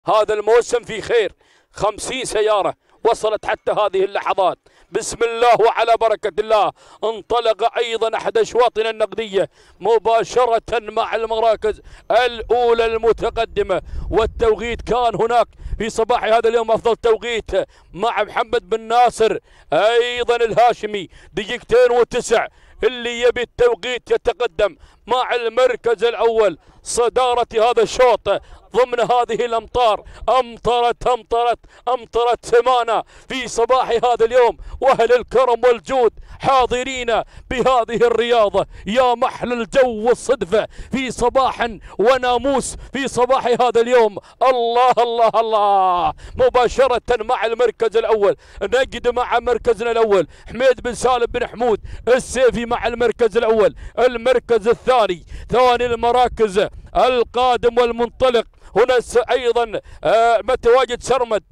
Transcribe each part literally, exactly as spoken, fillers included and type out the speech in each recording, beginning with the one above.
هذا الموسم في خير. خمسين سيارة وصلت حتى هذه اللحظات. بسم الله وعلى بركة الله. انطلق أيضا أحد أشواطنا النقدية مباشرة مع المراكز الأولى المتقدمة، والتوقيت كان هناك في صباح هذا اليوم أفضل توقيت مع محمد بن ناصر أيضا الهاشمي دقيقتين وتسع. اللي يبي التوقيت يتقدم مع المركز الأول. صدارة هذا الشوط ضمن هذه الأمطار، أمطرت أمطرت أمطرت سمانة في صباح هذا اليوم، وأهل الكرم والجود حاضرين بهذه الرياضة. يا محل الجو والصدفة في صباح وناموس في صباح هذا اليوم. الله الله الله. مباشرة مع المركز الأول نجد مع مركزنا الأول حميد بن سالم بن حمود السيفي مع المركز الأول. المركز الثاني ثاني المراكز القادم والمنطلق هنا أيضا آه متواجد سرمد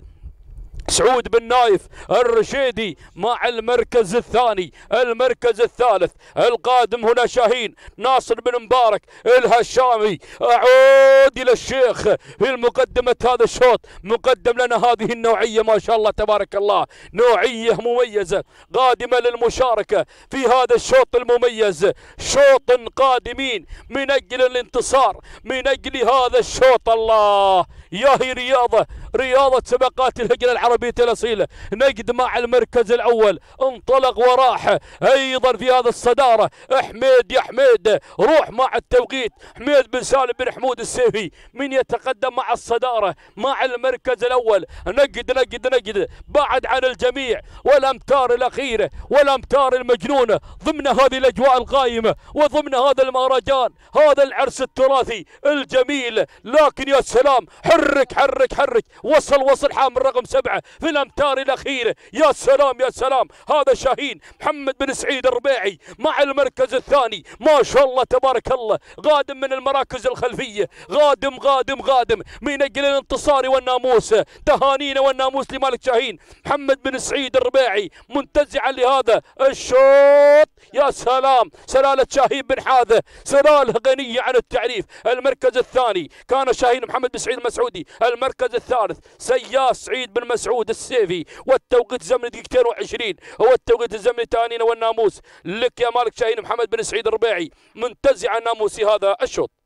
سعود بن نايف الرشيدي مع المركز الثاني. المركز الثالث القادم هنا شاهين ناصر بن مبارك الهشامي. أعود إلى الشيخ في مقدمة هذا الشوط، مقدم لنا هذه النوعية ما شاء الله تبارك الله، نوعية مميزة قادمة للمشاركة في هذا الشوط المميز. شوط قادمين من أجل الانتصار، من أجل هذا الشوط. الله يا هي رياضة رياضة سباقات الهجرة العربية الأصيلة. نجد مع المركز الأول انطلق وراح أيضا في هذا الصدارة حميد يا حميد، روح مع التوقيت. حميد بن سالم بن حمود السيفي من يتقدم مع الصدارة مع المركز الأول. نجد نجد نجد بعد عن الجميع والأمتار الأخيرة والأمتار المجنونة ضمن هذه الأجواء القائمة وضمن هذا المهرجان، هذا العرس التراثي الجميل. لكن يا سلام، حرك حرك حرك، وصل وصل حامل رقم سبعة في الأمتار الأخيرة. يا سلام يا سلام. هذا شاهين محمد بن سعيد الربيعي مع المركز الثاني. ما شاء الله تبارك الله، قادم من المراكز الخلفية، قادم قادم قادم من أجل الانتصار والناموس. تهانينا والناموس لمالك شاهين محمد بن سعيد الربيعي منتزعا لهذا الشوط. يا سلام، سلالة شاهين بن حاذة سلالة غنية عن التعريف. المركز الثاني كان شاهين محمد بن سعيد المسعودي. المركز الثالث سياس سعيد بن مسعود السيفي، والتوقيت الزمني دقيقتين وعشرين هو التوقيت الزمني. تهانينا والناموس لك يا مالك شاهين محمد بن سعيد الربيعي منتزع الناموسي هذا الشوط.